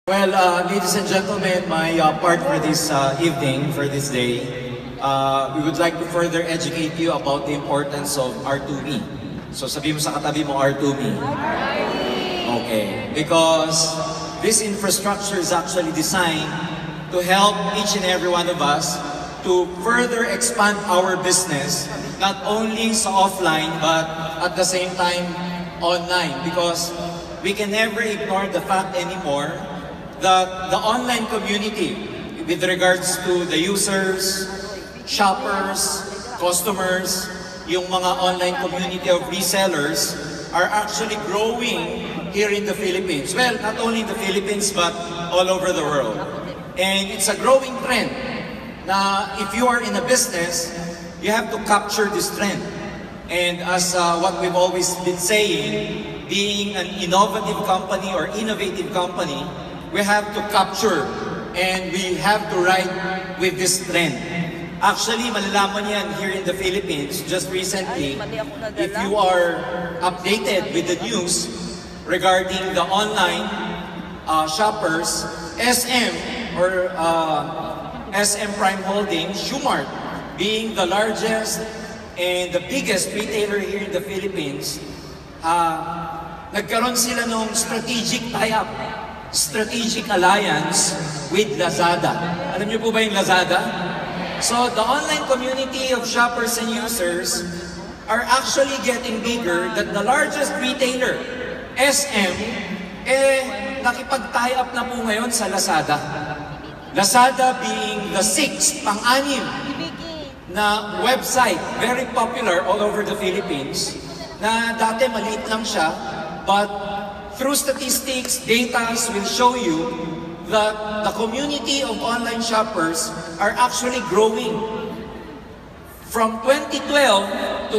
Well, ladies and gentlemen, my part for this evening, for this day, we would like to further educate you about the importance of R2Me. So sabi mo sa katabi mo, R2Me. Okay, because this infrastructure is actually designed to help each and every one of us to further expand our business, not only sa offline, but at the same time, online. Because we can never ignore the fact anymore that the online community, with regards to the users, shoppers, customers, yung mga online community of resellers, are actually growing here in the Philippines. Well, not only in the Philippines, but all over the world. And it's a growing trend na if you are in a business, you have to capture this trend. And as what we've always been saying, being an innovative company or innovative company, we have to capture and we have to ride with this trend. Actually, malalaman yan here in the Philippines just recently. If you are updated with the news regarding the online shoppers, SM or SM Prime Holdings, Shumart, being the largest and the biggest retailer here in the Philippines, nagkaroon sila ng strategic tie-up, strategic alliance with Lazada. Alam niyo po ba yung Lazada? So the online community of shoppers and users are actually getting bigger than the largest retailer, SM, nakipag-tie up na po ngayon sa Lazada. Lazada being the sixth, pang-anim na website, very popular all over the Philippines, na dati maliit lang siya, but through statistics, data will show you that the community of online shoppers are actually growing. From 2012 to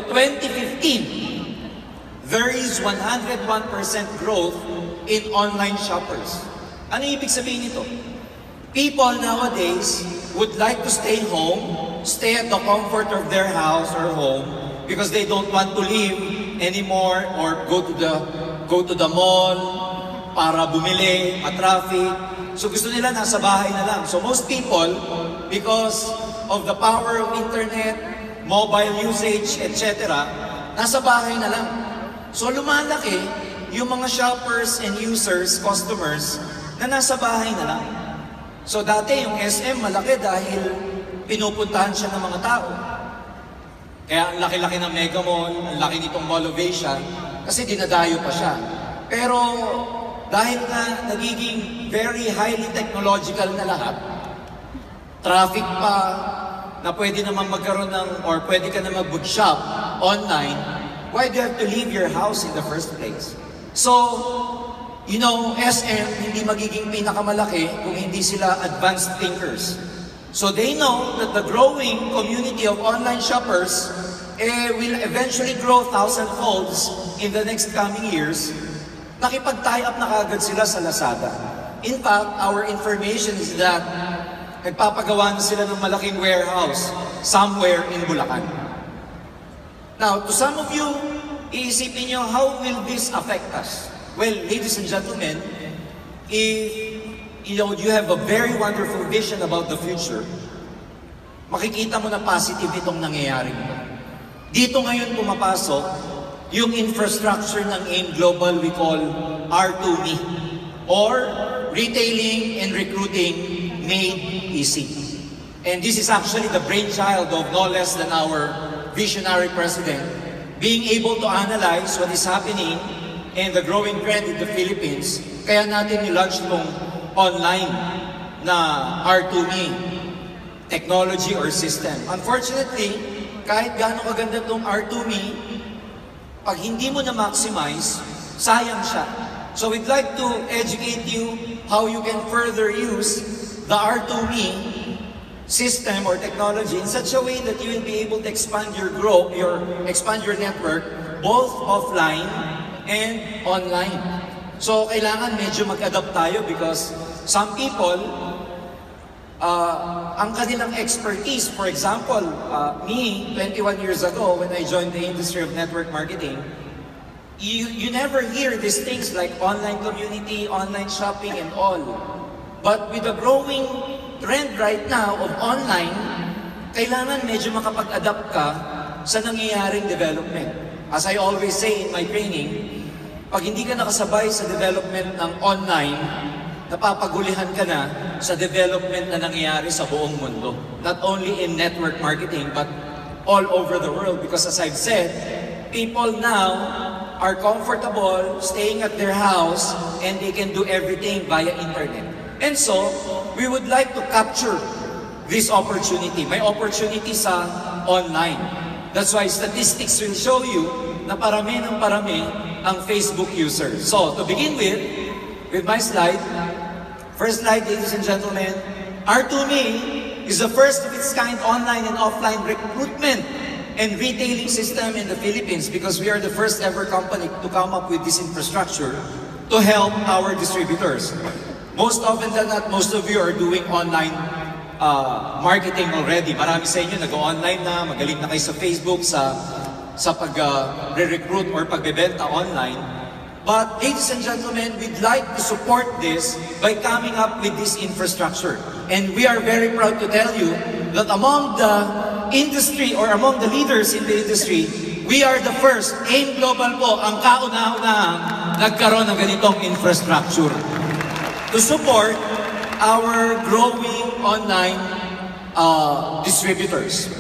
2015, there is 101% growth in online shoppers. Ano ibig sabihin nito? People nowadays would like to stay home, stay at the comfort of their house or home, because they don't want to leave anymore or go to the mall para bumili, traffic. So gusto nila nasa bahay na lang. So most people, because of the power of internet, mobile usage, etc., nasa bahay na lang. So lumalaki yung mga shoppers and users, customers, na nasa bahay na lang. So dati yung SM malaki dahil pinupuntahan siya ng mga tao. Kaya ang laki-laki ng Mega Mall, ang laki nitong Mall of Asia, kasi dinadayo pa siya. Pero dahil na nagiging very highly technological na lahat, traffic pa, na pwede naman magkaroon ng, or pwede ka na mag-bookshop online, why do you have to leave your house in the first place? So, you know, SM hindi magiging pinakamalaki kung hindi sila advanced thinkers. So they know that the growing community of online shoppers will eventually grow thousand-folds in the next coming years. Nakipag-tie up na kagad sila sa Lazada. In fact, our information is that nagpapagawa na sila ng malaking warehouse somewhere in Bulacan. Now, to some of you, iisipin nyo, how will this affect us? Well, ladies and gentlemen, if you have a very wonderful vision about the future, makikita mo na positive itong nangyayari. Dito ngayon pumapasok yung infrastructure ng AIM Global we call R2Me, or Retailing and Recruiting Made Easy. And this is actually the brainchild of no less than our visionary president, being able to analyze what is happening and the growing trend in the Philippines. Kaya natin i-launch itong online na R2Me technology or system. Unfortunately, kahit gaano kaganda itong R2Me, pag hindi mo na-maximize, sayang siya. So we'd like to educate you how you can further use the R2Me system or technology in such a way that you will be able to expand your growth, expand your network, both offline and online. So kailangan medyo mag-adapt tayo because some people, ang kanilang expertise, for example, me, 21 years ago, when I joined the industry of network marketing, You never hear these things like online community, online shopping, and all. But with the growing trend right now of online, kailangan medyo makapag-adapt ka sa nangyayaring development. As I always say in my training, pag hindi ka nakasabay sa development ng online, napapagulihan ka na sa development na nangyayari sa buong mundo. Not only in network marketing, but all over the world. Because as I've said, people now are comfortable staying at their house and they can do everything via internet. And so, we would like to capture this opportunity. May opportunity sa online. That's why statistics will show you na parami ng parami ang Facebook users. So, to begin with my slide, first slide, ladies and gentlemen, R2Me is the first of its kind online and offline recruitment and retailing system in the Philippines because we are the first ever company to come up with this infrastructure to help our distributors. Most often than not, most of you are doing online marketing already. Marami sa inyo nag-online na, magaling na kayo sa Facebook, sa pag-recruit or pagbebenta online. But ladies and gentlemen, we'd like to support this by coming up with this infrastructure. And we are very proud to tell you that among the industry or among the leaders in the industry, we are the first. AIM Global po ang kauna-unahang nagkaroon ng ganitong infrastructure to support our growing online distributors.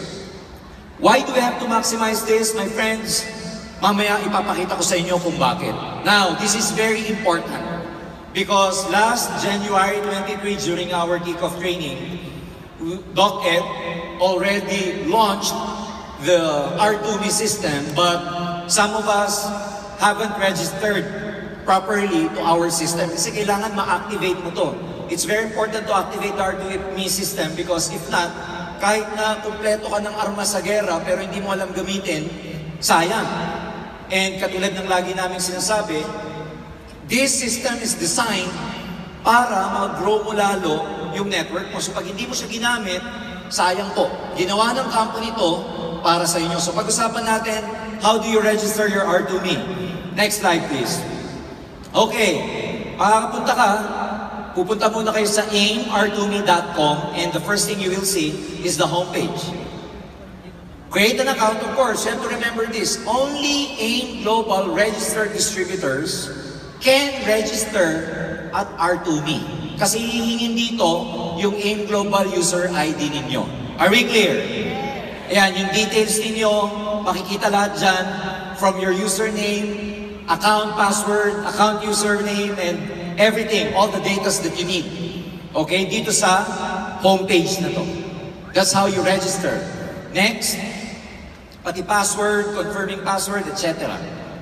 Why do we have to maximize this, my friends? Mamaya ipapakita ko sa inyo kung bakit. Now, this is very important because last January 23 during our kickoff training, DocEd already launched the R2Me system, but some of us haven't registered properly to our system kasi kailangan ma-activate mo to. It's very important to activate the R2Me system because if not, kahit na kumpleto ka ng armas sa gera pero hindi mo alam gamitin, sayang. And katulad ng lagi namin sinasabi, this system is designed para mag-grow mo lalo yung network mo. So pag hindi mo siya ginamit, sayang po. Ginawa ng company to para sa inyo. So pag-usapan natin, how do you register your R2Me? Next slide please. Okay, makakapunta ka, pupunta muna kayo sa aimr2me.com and the first thing you will see is the homepage. Create an account, of course. You have to remember this. Only AIM Global registered distributors can register at R2Me. Kasi hihingin dito yung AIM Global user ID ninyo. Are we clear? Ayan, yung details ninyo, makikita lahat dyan from your username, account password, account username, and everything, all the data that you need. Okay, dito sa homepage na to. That's how you register. Next, pati password, confirming password, etc.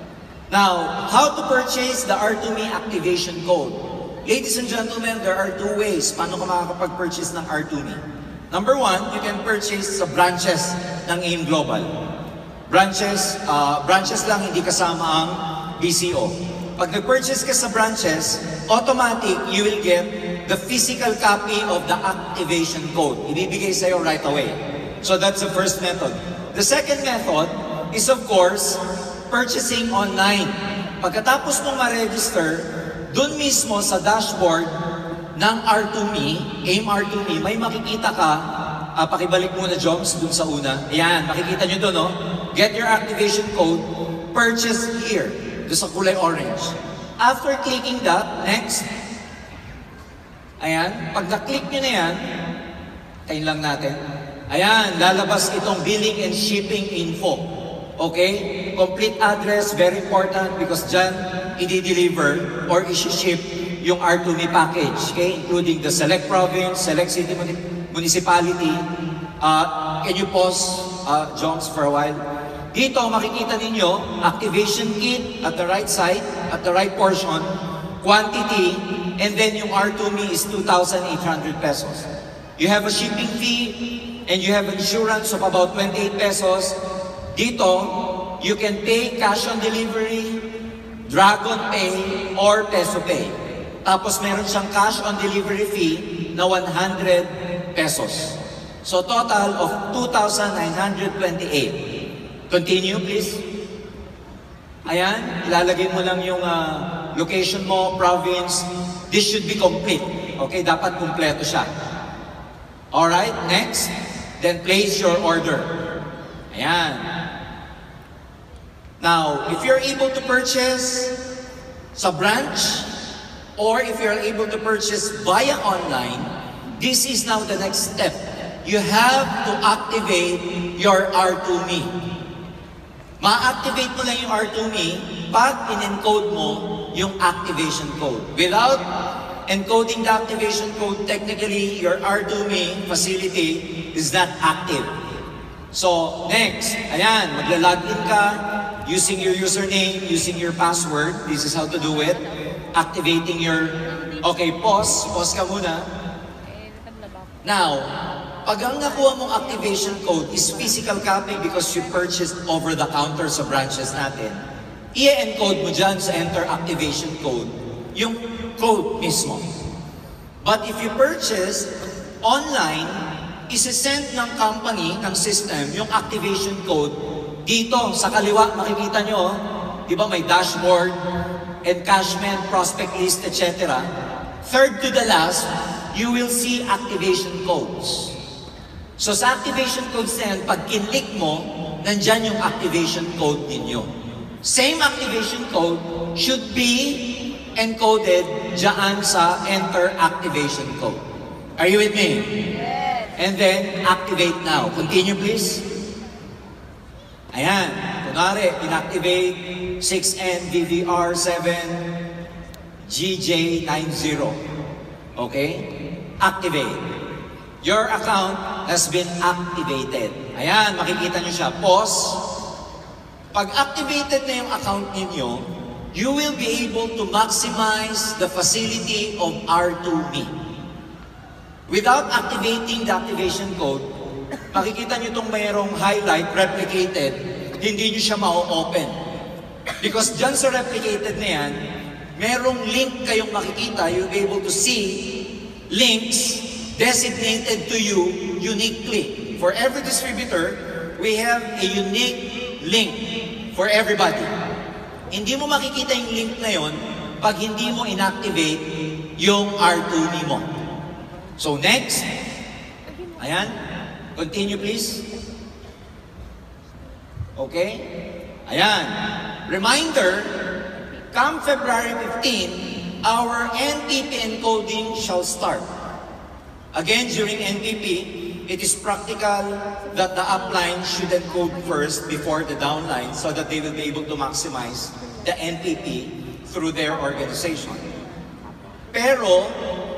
Now, how to purchase the R2Me activation code? Ladies and gentlemen, there are two ways paano ka makakapag-purchase ng R2Me. Number one, you can purchase sa branches ng AIM Global. Branches lang, hindi kasama ang BCO. Pag nag-purchase ka sa branches, automatic, you will get the physical copy of the activation code. Ibibigay sa'yo right away. So that's the first method. The second method is of course, purchasing online. Pagkatapos mong ma-register, dun mismo sa dashboard ng R2Me, AIM R2Me, may makikita ka, pakibalik muna Joms dun sa una. Ayan, makikita nyo dun, no? Get your activation code, purchase here, dun sa kulay orange. After clicking that, next, ayan, pag na-click nyo na yan, tayin lang natin, ayan, lalabas itong billing and shipping info. Okay? Complete address, very important because dyan, i-deliver or i-ship yung R2Me package. Okay? Including the select province, select city, municipality. Can you pause, Jones, for a while? Dito, makikita ninyo, activation kit at the right side, at the right portion, quantity, and then yung R2Me is 2,800 pesos. You have a shipping fee, and you have insurance of about 28 pesos. Dito, you can pay cash on delivery, Dragon Pay, or Peso Pay. Tapos meron siyang cash on delivery fee na 100 pesos. So total of 2,928. Continue, please. Ayan, ilalagay mo lang yung location mo, province. This should be complete. Okay, dapat kumpleto siya. Alright, next. Then place your order. Ayan. Now, if you're able to purchase sa branch, or if you're able to purchase via online, this is now the next step. You have to activate your R2Me. Ma-activate mo lang yung R2Me pag in-encode mo yung activation code. Without encoding the activation code, technically, your R2Me facility is not active. So, next, ayan, magla-login ka using your username, using your password. This is how to do it. Activating your... Okay, pause. Pause ka muna. Now, pag ang nakuha mong activation code is physical copy because you purchased over the counter sa branches natin, i-encode mo dyan sa enter activation code yung code mismo. But if you purchase online, isi-send ng company, ng system, yung activation code dito sa kaliwa, makikita nyo, di ba may dashboard, encashment, prospect list, etc. Third to the last, you will see activation codes. So sa activation codes na yan, pag kinlik mo, nandyan yung activation code ninyo. Same activation code should be encoded dyan sa enter activation code. Are you with me? Yes. And then, activate now. Continue please. Ayan. Kunwari, inactivate 6NVVR7 GJ90. Okay? Activate. Your account has been activated. Ayan, makikita nyo siya. Pause. Pag activated na yung account ninyo, you will be able to maximize the facility of R2Me. Without activating the activation code, makikita nyo itong mayroong highlight, replicated, hindi nyo siya ma-open. Because dyan sa replicated na yan, mayroong link kayong makikita, you'll be able to see links designated to you uniquely. For every distributor, we have a unique link for everybody. Hindi mo makikita yung link na yon pag hindi mo inactivate yung R2Me mo. So next, ayan, continue please. Okay? Ayan. Reminder, come February 15, our NPP encoding shall start. Again, during NPP, it is practical that the upline should encode first before the downline so that they will be able to maximize the NPP through their organization. Pero,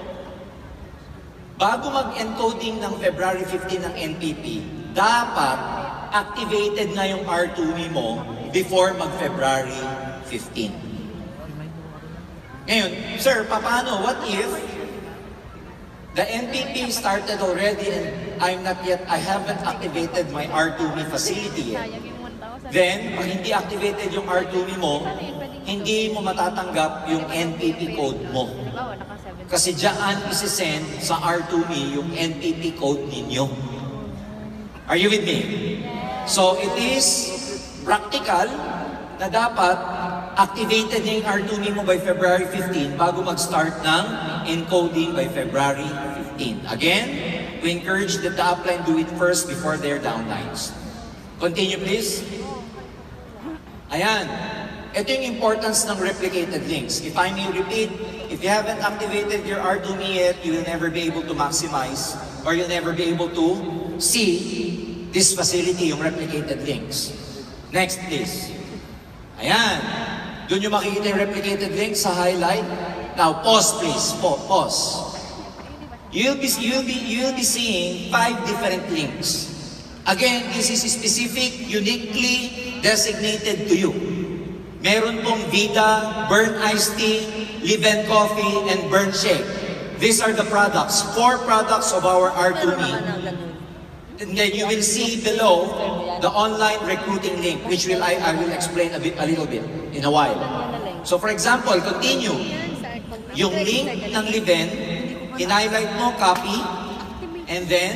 bago mag-encoding ng February 15 ng NPP, dapat activated na yung R2Me mo before mag-February 15. Ngayon, sir, paano? What if the NPP started already and I haven't activated my R2Me facility yet? Then, pag hindi activated yung R2Me mo, hindi mo matatanggap yung NPP code mo. Kasi dyan isi-send sa R2Me yung NPP code ninyo. Are you with me? So, it is practical na dapat activated na yung R2Me mo by February 15 bago mag-start ng encoding by February 15. Again, we encourage that the upline do it first before their downlines. Continue please. Ayan. Ito yung importance ng replicated links. If I may repeat, if you haven't activated your R2Me yet, you will never be able to maximize or you'll never be able to see this facility, yung replicated links. Next please. Ayan. Doon yung makikita yung replicated links sa highlight. Now, pause please. Pause. You'll be seeing 5 different links. Again, this is specific, uniquely designated to you. Meron pong Vita, Burn Iced Tea, Live and Coffee, and Burn Shake. These are the products, 4 products of our R2Me. And then you will see below the online recruiting link, which I will explain a little bit in a while. So for example, continue. Yung link ng Liven, in-highlight mo, copy, and then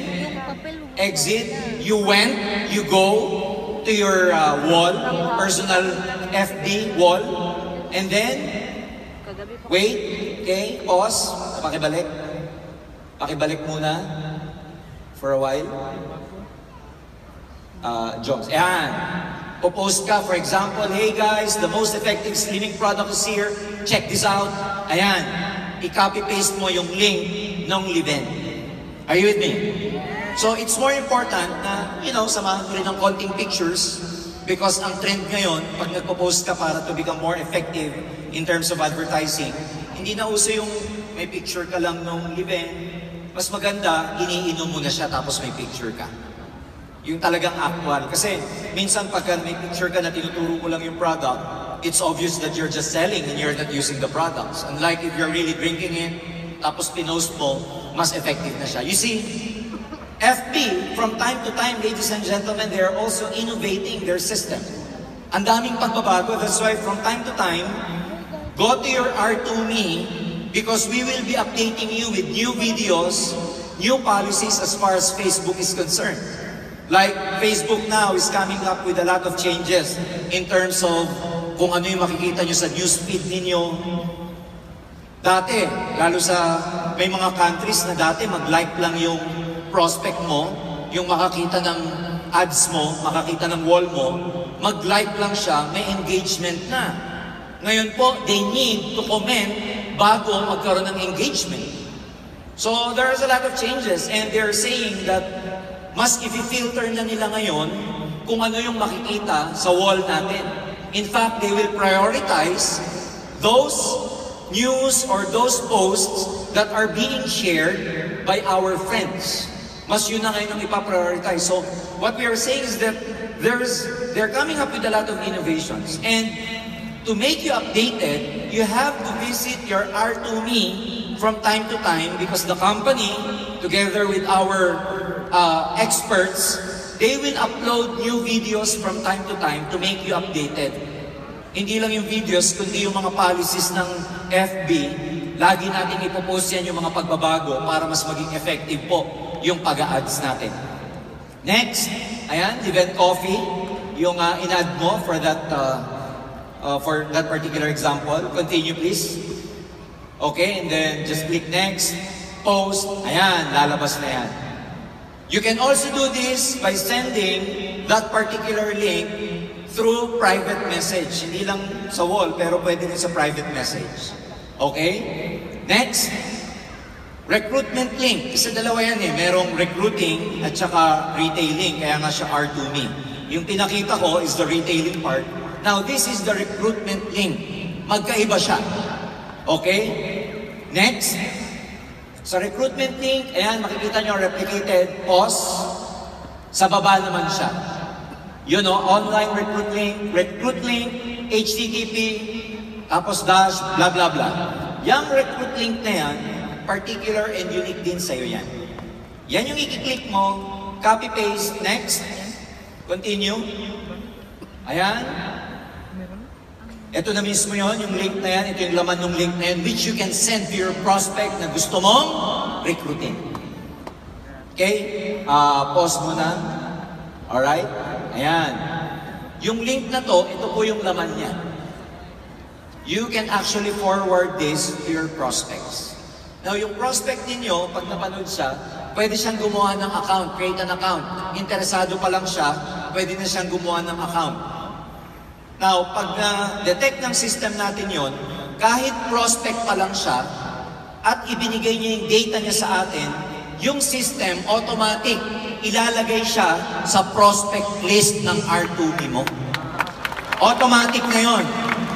exit. You went, you go to your wall, personal FB wall, and then, wait, okay, pause, pakibalik. Pakibalik muna for a while. Jobs. Ayan. Popost ka, for example, hey guys, the most effective slimming product is here. Check this out. Ayan. I-copy-paste mo yung link ng Liven. Are you with me? So, it's more important na, samahan mo rin ng konting pictures because ang trend ngayon, pag nagpo-post ka para to become more effective in terms of advertising, hindi na uso yung may picture ka lang nung Liven. Mas maganda, iniinom mo na siya tapos may picture ka. Yung talagang actual. Kasi minsan pagka may picture ka na tinuturo mo lang yung product, it's obvious that you're just selling and you're not using the products. Unlike if you're really drinking it, tapos pinost mo, mas effective na siya. You see, FB, from time to time, ladies and gentlemen, they are also innovating their system. Ang daming pagbabago. That's why from time to time, go to your R2Me because we will be updating you with new videos, new policies as far as Facebook is concerned. Like Facebook now is coming up with a lot of changes in terms of kung ano yung makikita nyo sa newsfeed ninyo. Dati, lalo sa may mga countries na dati mag-like lang yung prospect mo, yung makakita ng ads mo, makakita ng wall mo, mag-like lang siya, may engagement na. Ngayon po, they need to comment bago magkaroon ng engagement. So there's a lot of changes and they're saying that mas i-filter na nila ngayon kung ano yung makikita sa wall natin. In fact, they will prioritize those news or those posts that are being shared by our friends. Mas yun na ngayon ang ipaprioritize. So, what we are saying is that they're coming up with a lot of innovations. And to make you updated, you have to visit your R2Me from time to time because the company, together with our experts, they will upload new videos from time to time to make you updated. Hindi lang yung videos, kundi yung mga policies ng FB, lagi natin ipopost yan yung mga pagbabago para mas maging effective po yung pag-a-ads natin. Next, ayan, Event Coffee, yung in-add mo for that particular example. Continue please. Okay, and then just click next, post, ayan, lalabas na yan. You can also do this by sending that particular link through private message. Hindi lang sa wall, pero pwede rin sa private message. Okay? Next, recruitment link. Kasi dalawa yan eh. Merong recruiting at saka retailing. Kaya nga siya R2Me. Yung pinakita ko is the retailing part. Now, this is the recruitment link. Magkaiba siya. Okay? Next, sa recruitment link, ayan, makikita nyo replicated, pause. Sa baba naman siya. You know, online recruit link, HTTP, tapos dash, blah, blah, blah. Yung recruit link na yan, particular and unique din sa'yo yan. Yan yung i-click mo, copy-paste, next, continue. Ayan. Ito na mismo yun, yung link na yan, ito yung laman ng link na yan, which you can send to your prospect na gusto mong recruiting. Okay? Pause muna. Alright? Ayan. Yung link na to, ito po yung laman niya. You can actually forward this to your prospects. Now, yung prospect ninyo, pag napanood siya, pwede siyang gumawa ng account, create an account. Interesado pa lang siya, pwede na siyang gumawa ng account. Now, pag na-detect ng system natin yon, kahit prospect pa lang siya, at ibinigay niya yung data niya sa atin, yung system, automatic, ilalagay siya sa prospect list ng R2Me mo. Automatic na yon.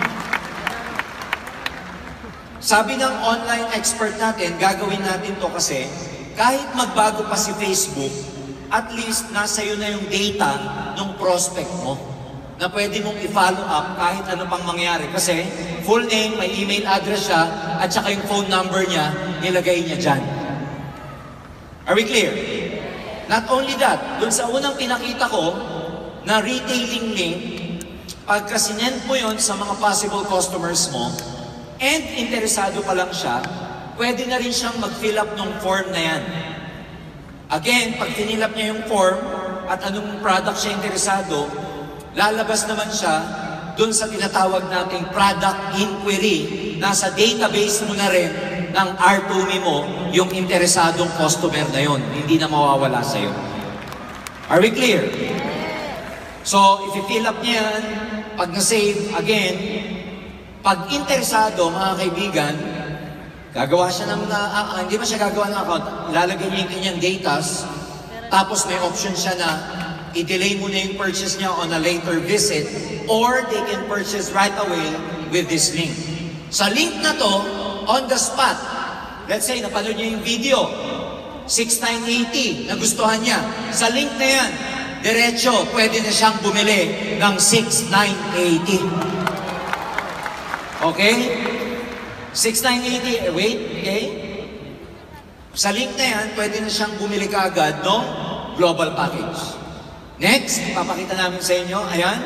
Sabi ng online expert natin, gagawin natin to kasi, kahit magbago pa si Facebook, at least nasa iyo na yung data ng prospect mo na pwede mong i-follow up kahit ano pang mangyari. Kasi full name, may email address siya, at saka yung phone number niya, nilagay niya dyan. Are we clear? Not only that, dun sa unang pinakita ko na retailing link, pagka sinend mo yon sa mga possible customers mo, and interesado pa lang siya, pwede na rin siyang mag-fill up ng form na yan. Again, pag fill up niya yung form at anong product siya interesado, lalabas naman siya dun sa tinatawag nating product inquiry, nasa database mo na rin ng R2Me mo yung interesadong customer na yon. Hindi na mawawala sa'yo. Are we clear? So, if you fill up niya yan, pag na-save, again, pag interesado, mga kaibigan, gagawa siya ng, hindi ba siya gagawa ng account? Ilalagay niya yung kanyang datas, tapos may option siya na i-delay muna yung purchase niya on a later visit, or they can purchase right away with this link. Sa link na to, on the spot, let's say, napanood niya yung video, 6980, nagustuhan niya. Sa link na yan, diretso, pwede na siyang bumili ng 6980. Okay? 6980, wait, okay? Sa link na yan, pwede na siyang bumili kaagad ng global package. Next, papakita namin sa inyo, ayan,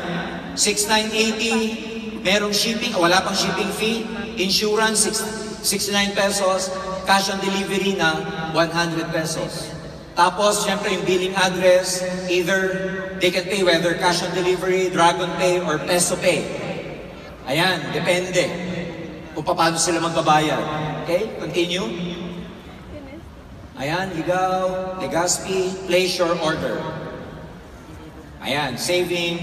6980, merong shipping, wala pang shipping fee, insurance, 69 pesos, cash on delivery na 100 pesos. Tapos, syempre, yung billing address, either they can pay whether cash on delivery, Dragon Pay, or Peso Pay. Ayan, depende kung paano sila magbabayad. Okay, continue. Ayan, Ligaw, Legazpi, place your order. Ayan, saving.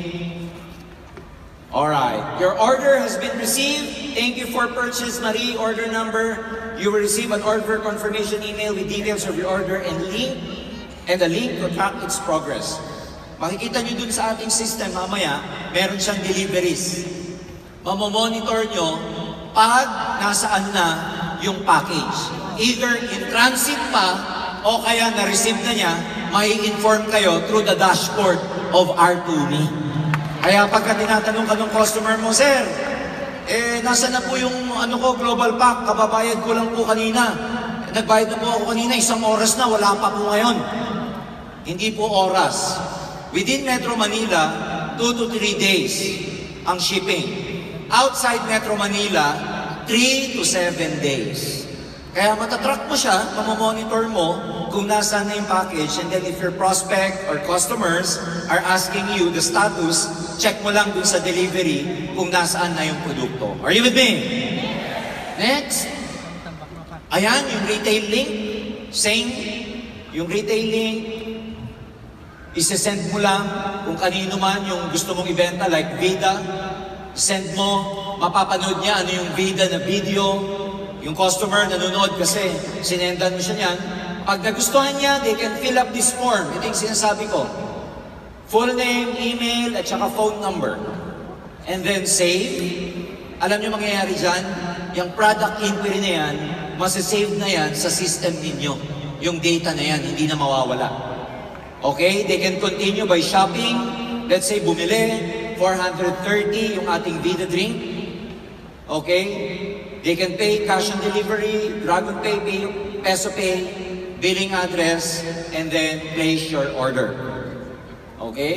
Alright, your order has been received. Thank you for purchase, Marie. Order number. You will receive an order confirmation email with details of your order and a link to track its progress. Makikita nyo dun sa ating system, mamaya, meron siyang deliveries. Mamomonitor nyo pag nasaan na yung package. Either in transit pa, o kaya na-receive na niya, may inform kayo through the dashboard of R2Me. Kaya pagka tinatanong ka ng customer mo, Sir, nasa na po yung global pack, kababayad ko lang po kanina. Nagbayad na po ako kanina, 1 oras na, wala pa po ngayon. Hindi po oras. Within Metro Manila, 2 to 3 days ang shipping. Outside Metro Manila, 3 to 7 days. Kaya matatrack mo siya, mamamonitor mo kung nasaan na yung package, and then if your prospect or customers are asking you the status, check mo lang dun sa delivery kung nasaan na yung produkto. Are you with me? Next. Ayan, yung retail link. Same. Yung retail link, isesend mo lang kung kanino man yung gusto mong ibenta, like Vida. Send mo, mapapanood niya ano yung Vida na video. Yung customer nanonood kasi sinendan mo siya niyan. Pag nagustuhan niya, they can fill up this form. Ito yung sinasabi ko. Full name, email, at saka phone number. And then save. Alam niyo mangyayari dyan? Yung product inquiry na yan, masasave na yan sa system ninyo. Yung data na yan, hindi na mawawala. Okay? They can continue by shopping. Let's say, bumili, 430 yung ating Vida drink. Okay? They can pay cash on delivery, Dragon Pay, Peso Pay, billing address, and then place your order. Okay?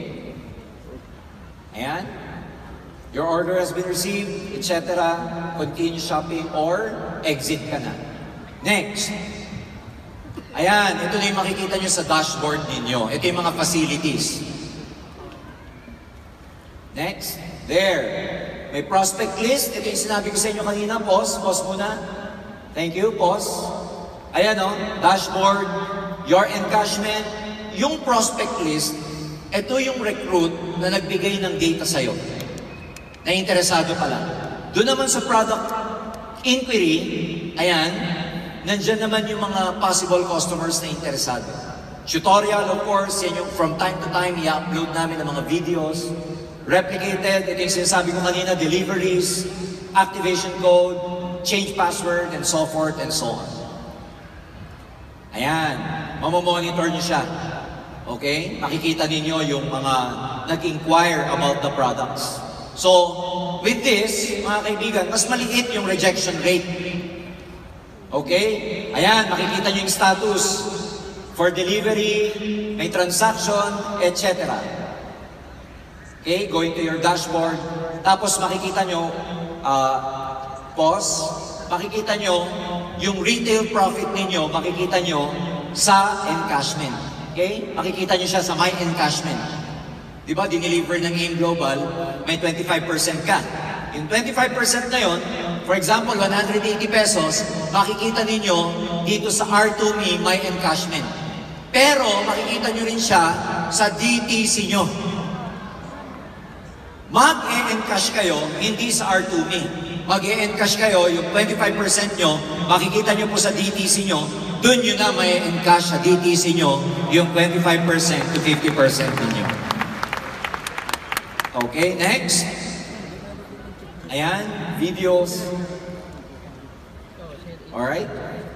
Ayan. Your order has been received, etc. Continue shopping or exit ka na. Next. Ayan, ito na yung makikita nyo sa dashboard ninyo. Ito yung mga facilities. Next. There. May prospect list. Ito yung sinabi ko sa inyo kanina. Pause. Pause muna. Thank you. Pause. Ayan o. Dashboard. Your encashment. Yung prospect list, ito yung recruit na nagbigay ng data sa'yo. Na interesado pala. Doon naman sa product inquiry, ayan, nandyan naman yung mga possible customers na interesado. Tutorial, of course, yan yung from time to time, i-upload namin ng mga videos. Replicated, ito yung sinasabi ko kanina, deliveries, activation code, change password, and so forth and so on. Ayan, mamamonitor nyo siya. Okay? Makikita ninyo yung mga nag-inquire about the products. So, with this, mga kaibigan, mas maliit yung rejection rate. Okay? Ayan, makikita nyo yung status for delivery, may transaction, etc. Okay, going to your dashboard. Tapos makikita nyo, pause, makikita nyo yung retail profit ninyo, makikita nyo sa encashment. Okay? Makikita nyo siya sa my encashment. Di ba, dineliver ng AIM Global, may 25% ka. Yung 25% na yon, for example, 180 pesos, makikita ninyo dito sa R2Me, may encashment. Pero makikita nyo rin siya sa DTC nyo. Mag-e-encash kayo, hindi sa R2Me. Mag-e-encash kayo, yung 25% nyo, makikita nyo po sa DTC nyo, dun yun na may encash sa DTC nyo, yung 25% to 50% ninyo. Okay, next. Ayan, videos. Alright.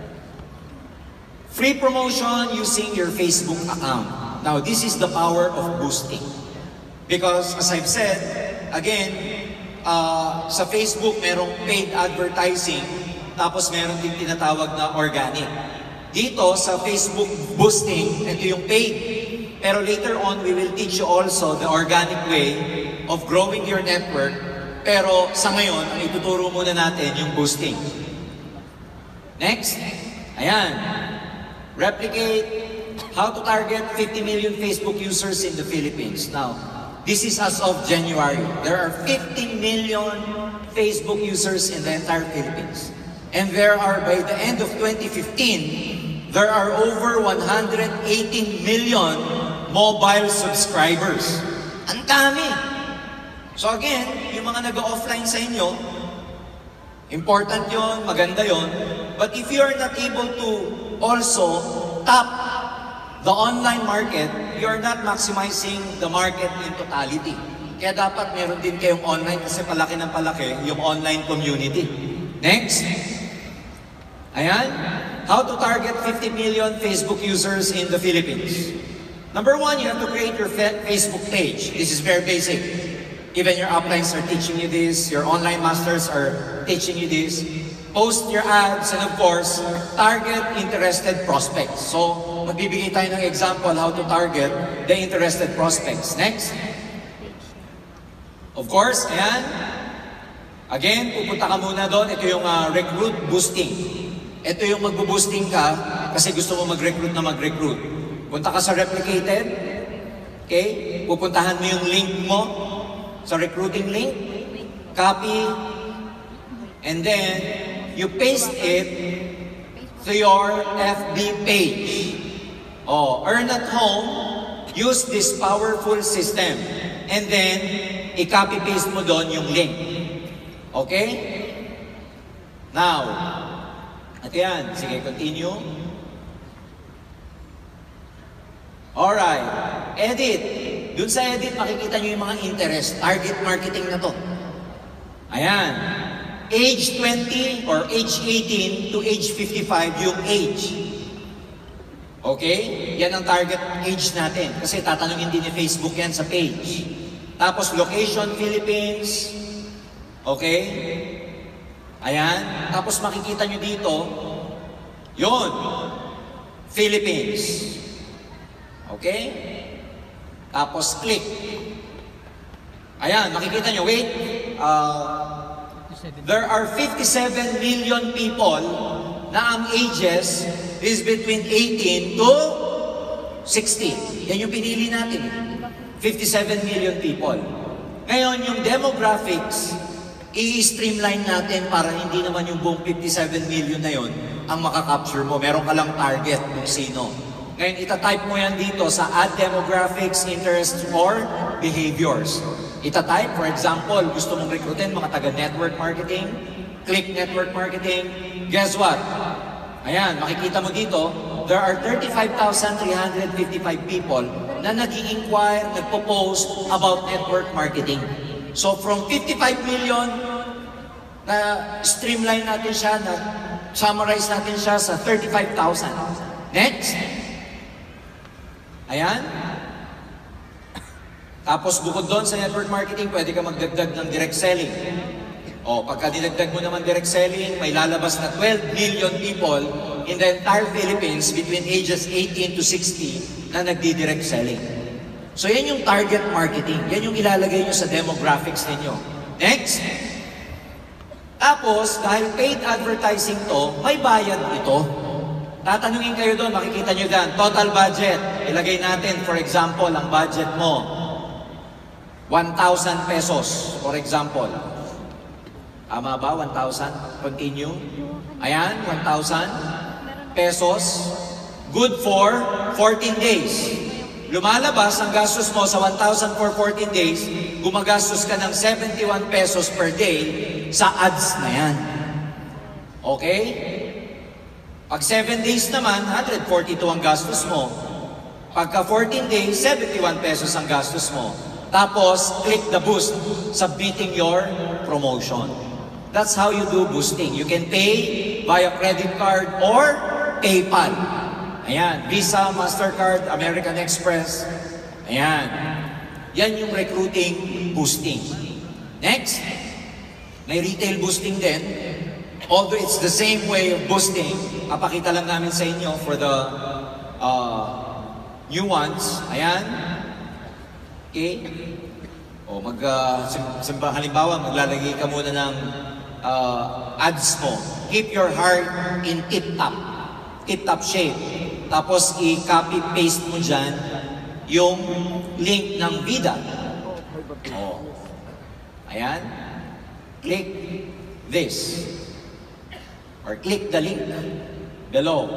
Free promotion using your Facebook account. Now, this is the power of boosting. Because, as I've said, again, sa Facebook, merong paid advertising, tapos meron din tinatawag na organic. Dito, sa Facebook boosting, ito yung paid. Pero later on, we will teach you also the organic way of growing your network. Pero sa ngayon, ituturo muna natin yung boosting. Next. Ayan. Replicate how to target 50 million Facebook users in the Philippines. Now, this is as of January. There are 50 million Facebook users in the entire Philippines. And there are, by the end of 2015, there are over 118 million mobile subscribers. Ang dami! So again, yung mga nag-offline sa inyo, important yon, maganda yon. But if you are not able to also tap the online market, you are not maximizing the market in totality. Kaya dapat meron din kayong online kasi palaki ng palaki yung online community. Next. Ayan. How to target 50 million Facebook users in the Philippines. Number one, you have to create your Facebook page. This is very basic. Even your uplines are teaching you this, your online masters are teaching you this. Post your ads, and of course, target interested prospects. So, magbibigay tayo ng example how to target the interested prospects. Next. Of course, ayan. Again, pupunta ka muna doon. Ito yung recruit boosting. Ito yung magbo-boosting ka kasi gusto mo mag-recruit na mag-recruit. Punta ka sa Replicated. Okay? Pupuntahan mo yung link mo sa recruiting link. Copy. And then, you paste it to your FB page. Oh, earn at home. Use this powerful system. And then, i-copy-paste mo doon yung link. Okay? Now, at yan. Sige, continue. Alright. Edit. Dun sa edit, makikita nyo yung mga interest. Target marketing na to. Ayan. Age 20 or age 18 to age 55 yung age. Okay? Yan ang target age natin. Kasi tatanungin din ni Facebook yan sa page. Tapos location, Philippines. Okay? Ayan. Tapos makikita nyo dito, yun. Philippines. Okay? Tapos click. Ayan, makikita nyo, wait. There are 57 million people na ang ages is between 18 to 60. Yan yung pinili natin. 57 million people. Ngayon, yung demographics, i-streamline natin para hindi naman yung buong 57 million na yon ang makakapture mo. Meron ka lang target kung sino. Ngayon, itatype mo yan dito sa add demographics, interests, or behaviors. Itatype, for example, gusto mong recruitin mga taga-network marketing, click network marketing. Guess what? Ayan, makikita mo dito, there are 35,355 people na nag-i-inquire, nagpo-post about network marketing. So from 55 million, na streamline natin siya, na summarize natin siya sa 35,000. Next. Ayan. Tapos bukod doon sa network marketing, pwede ka magdagdag ng direct selling. O, pagka dinagdag mo naman direct selling, may lalabas na 12 million people in the entire Philippines between ages 18 to 60 na nagdi-direct selling. So yan yung target marketing. Yan yung ilalagay nyo sa demographics ninyo. Next. Tapos, dahil paid advertising to, may bayad ito. Tatanungin kayo doon, makikita nyo dyan, total budget. Ilagay natin, for example, ang budget mo. 1,000 pesos, for example. Tama ba? 1,000? Continue. Ayan, 1,000 pesos. Good for 14 days. Lumalabas ang gastos mo sa 1,000 for 14 days, gumagastos ka ng 71 pesos per day sa ads na yan. Okay? Pag 7 days naman, 142 ang gastos mo. Pagka 14 days, 71 pesos ang gastos mo. Tapos, click the boost, submitting your promotion. That's how you do boosting. You can pay via credit card or PayPal. Ayan, Visa, MasterCard, American Express. Ayan. Yan yung recruiting boosting. Next, may retail boosting din. Although it's the same way of boosting, papakita lang namin sa inyo for the new ones. Ayan. Okay. O halimbawa, maglalagay ka muna ng ads mo. Keep your heart in tip-top shape. Tapos i-copy-paste mo dyan yung link ng Vida. O. Ayan. Click this. Or click the link below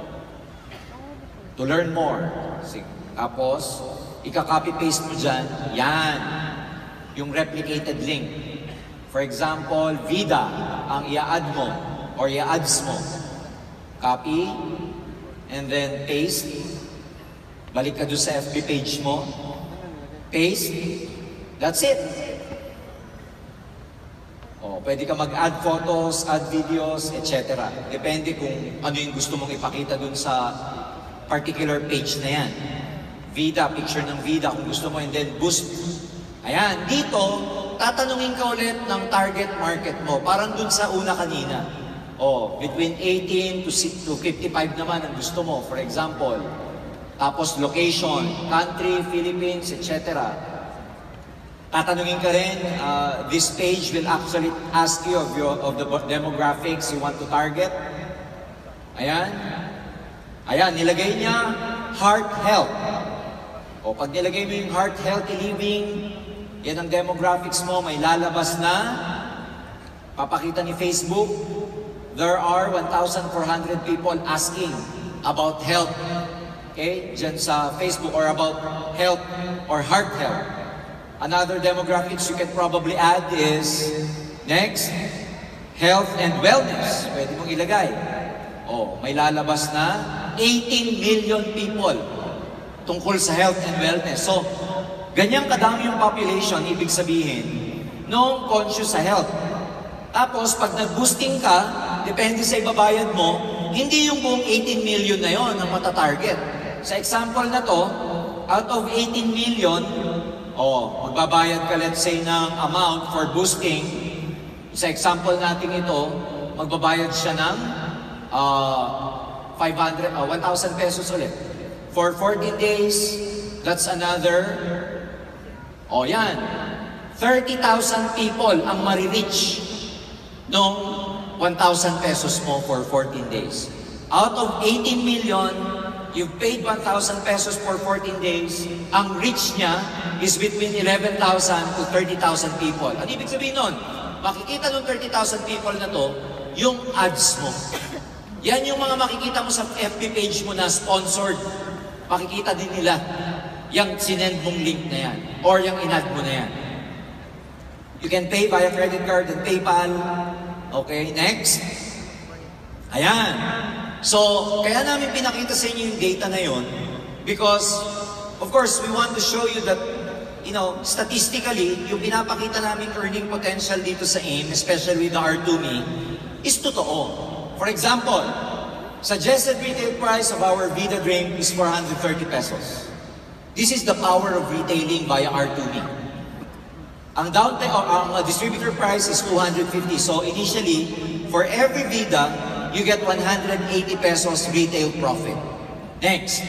to learn more. Tapos, ika-copy-paste mo dyan. Yan. Yung replicated link. For example, Vida ang i-add mo or i-ads mo. Copy and then paste. Balik ka doon sa FB page mo. Paste. That's it. O, pwede ka mag-add photos, add videos, etc. Depende kung ano yung gusto mong ipakita doon sa particular page na yan. Vida, picture ng Vida kung gusto mo, and then boost. Ayan, dito, tatanungin ka ulit ng target market mo. Parang dun sa una kanina. O, between 18 to 55 naman ang gusto mo, for example. Tapos location, country, Philippines, etc. Tatanungin ka rin, this page will actually ask you of the demographics you want to target. Ayan. Ayan, nilagay niya, heart health. O, pag nilagay mo yung heart healthy living, yan ang demographics mo, may lalabas na, papakita ni Facebook, there are 1,400 people asking about health. Okay? Diyan sa Facebook, or about health or heart health. Another demographics you can probably add is, next, health and wellness. Pwede mong ilagay. O, may lalabas na 18 million people tungkol sa health and wellness. So, ganyang kadami yung population, ibig sabihin, nung conscious sa health. Tapos, pag nag-boosting ka, depende sa ibabayad mo, hindi yung buong 18 million na yon ang matatarget. Sa example na to, out of 18 million, magbabayad ka, let's say, ng amount for boosting. Sa example natin ito, magbabayad siya ng 1,000 pesos ulit. For 14 days, that's another, yan, 30,000 people ang marireach nung 1,000 pesos mo for 14 days. Out of 18 million, you've paid 1,000 pesos for 14 days, ang reach niya is between 11,000 to 30,000 people. Ano ibig sabihin nun? Makikita nung 30,000 people na to, yung ads mo. Yan yung mga makikita mo sa FB page mo na sponsored. Makikita din nila yung sinend mong link na yan or yung in-add mo na yan. You can pay via credit card and PayPal. Okay, next. Ayan. So, kaya namin pinakita sa inyo yung data na yun because, of course, we want to show you that, statistically, yung pinapakita namin earning potential dito sa AIM, especially with the R2Me, is totoo. For example, suggested retail price of our Vida drink is 430 pesos. This is the power of retailing via R2Me. Ang distributor price is 250. So initially, for every Vida, you get 180 pesos retail profit. Next.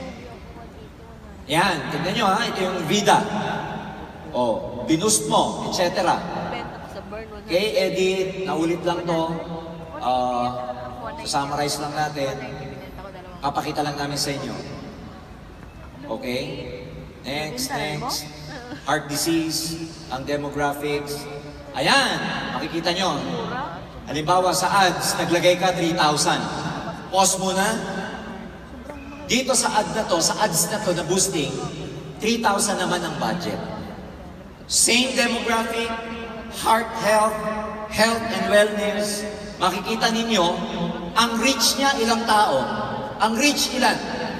Yan, tignan nyo ha, ito yung Vida. Binoost mo, etc. Okay, edit, naulit lang to. Summarize lang natin. Papakita lang namin sa inyo. Okay? Next. heart disease, ang demographics. Ayan, makikita nyo. Halimbawa sa ads, naglagay ka 3,000. Pause muna. Dito sa ad na to, sa ads na to na boosting, 3,000 naman ang budget. Same demographic, heart health, health and wellness. Makikita ninyo, ang reach niya ilang tao? Ang reach ilan?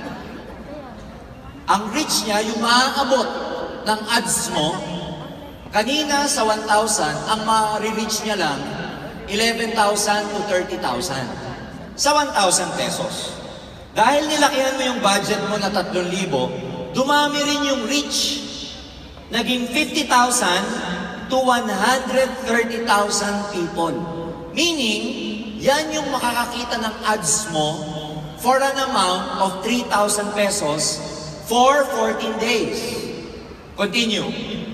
Ang reach niya, yung maaabot ng ads mo, kanina sa 1,000, ang ma-reach niya lang, 11,000 to 30,000. Sa 1,000 pesos. Dahil nilakihan mo yung budget mo na 3,000, dumami rin yung reach. Naging 50,000 to 130,000 people. Meaning, yan yung makakakita ng ads mo for an amount of 3,000 pesos for 14 days. Continue.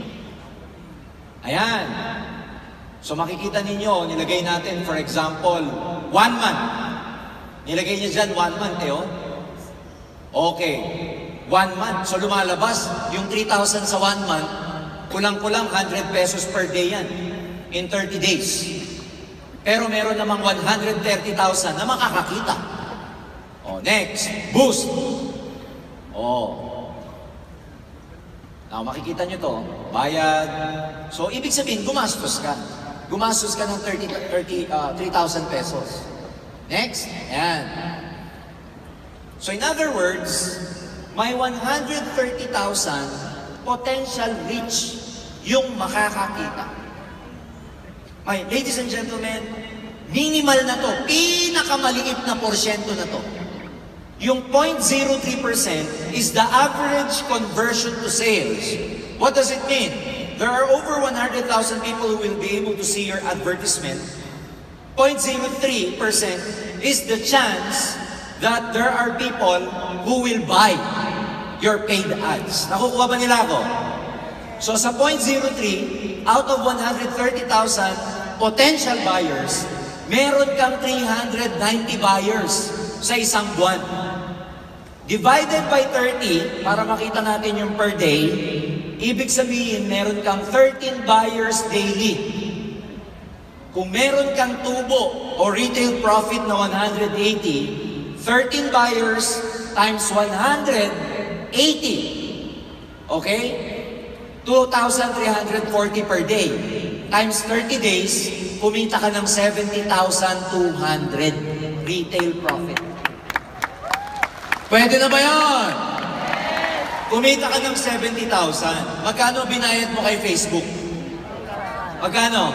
Ayan. So makikita ninyo, nilagay natin, for example, 1 month. Nilagay niya dyan 1 month, eh, oh. Okay. 1 month. So lumalabas, yung 3,000 sa 1 month, kulang-kulang 100 pesos per day yan. In 30 days. Pero meron namang 130,000 na makakakita. Oh, next. Boost. Oh. Now, makikita nyo to. Bayad. So, ibig sabihin, gumastos ka. Gumastos ka ng 3,000 pesos. Next. Ayan. So, in other words, may 130,000 potential reach yung makakakita. May, ladies and gentlemen, minimal na to. Pinakamaliit na porsyento na to. Yung 0.03% is the average conversion to sales. What does it mean? There are over 100,000 people who will be able to see your advertisement. 0.03% is the chance that there are people who will buy your paid ads. Nakukuha ba nila ako? So sa 0.03, out of 130,000 potential buyers, meron kang 390 buyers sa isang buwan. Divided by 30, para makita natin yung per day, ibig sabihin meron kang 13 buyers daily. Kung meron kang tubo o retail profit na 180, 13 buyers times 180. Okay? 2,340 per day. Times 30 days, kumita ka ng 70,200 retail profit. Pwede na ba yun? Kumita ka ng 70,000. Magkano binayad mo kay Facebook? Magkano?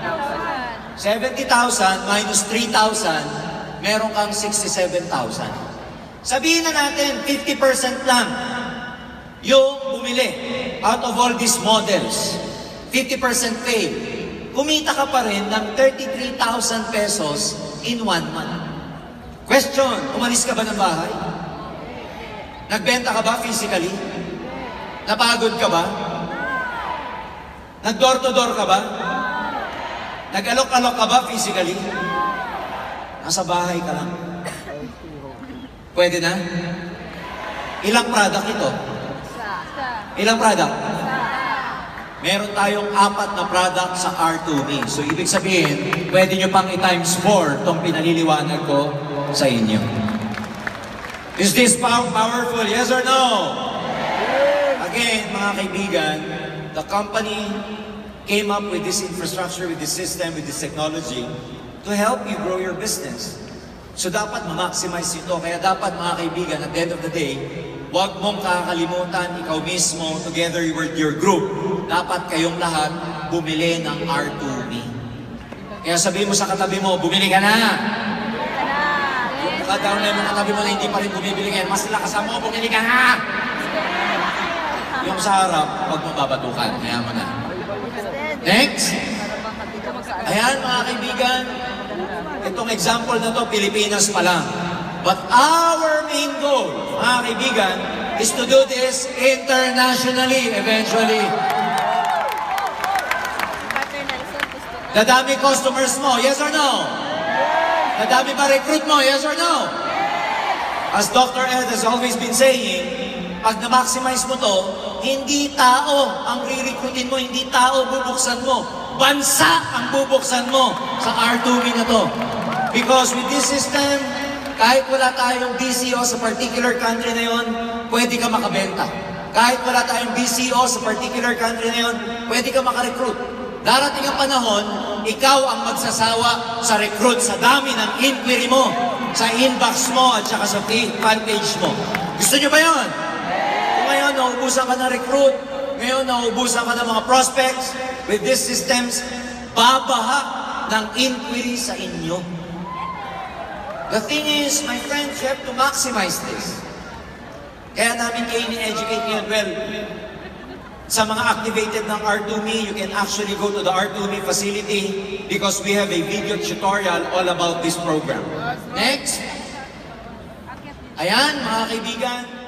70,000 minus 3,000, meron kang 67,000. Sabihin na natin, 50% lang yung bumili out of all these models. 50% fail. Kumita ka pa rin ng 33,000 pesos in 1 month. Question, umalis ka ba ng bahay? Nagbenta ka ba physically? Napagod ka ba? Nag-door to door ka ba? Nag-alok-alok ka ba physically? Nasa bahay ka lang. Pwede na? Ilang product ito? Ilang product? Meron tayong 4 na product sa R2Me. So, ibig sabihin, pwede nyo pang i-times 4 itong pinaliliwanag ko sa inyo. Is this powerful? Yes or no? Again, mga kaibigan, the company came up with this infrastructure, with this system, with this technology to help you grow your business. So, dapat ma-maximize ito. Kaya dapat, mga kaibigan, at the end of the day, huwag mong kakalimutan, ikaw mismo, together with your group, dapat kayong lahat bumili ng R2Me. Kaya sabihin mo sa katabi mo, bumili ka na! Yung down na yung katabi mo na hindi pa rin bumibili ngayon, mas lakasan mo, bumili ka na! Yung sa harap, huwag mo babatukan, kaya mo na. Next! Ayan mga kaibigan, itong example na to, Pilipinas pa lang. But our main goal, mga kaibigan, is to do this internationally eventually. Dadami customers mo, yes or no? Dadami ba recruit mo, yes or no? As Dr. Ed has always been saying, pag na-maximize mo to, hindi tao ang re-recruitin mo, hindi tao bubuksan mo. Bansa ang bubuksan mo sa R2B na to. Because with this system, kahit wala tayong BCO sa particular country na yon, pwede ka makabenta. Kahit wala tayong BCO sa particular country na yon, pwede ka makarecruit. Darating ang panahon, ikaw ang magsasawa sa recruit sa dami ng inquiry mo, sa inbox mo at saka sa fan page mo. Gusto nyo ba yun? Kung ngayon, nauubusan ka ng recruit, ngayon, nauubusan ka ng mga prospects, with these systems, babaha ng inquiry sa inyo. The thing is, my friends, you have to maximize this. Kaya namin kayo ni-educate ngayon. Well, sa mga activated ng R2Me, you can actually go to the R2Me facility because we have a video tutorial all about this program. Next. Ayan, mga kaibigan.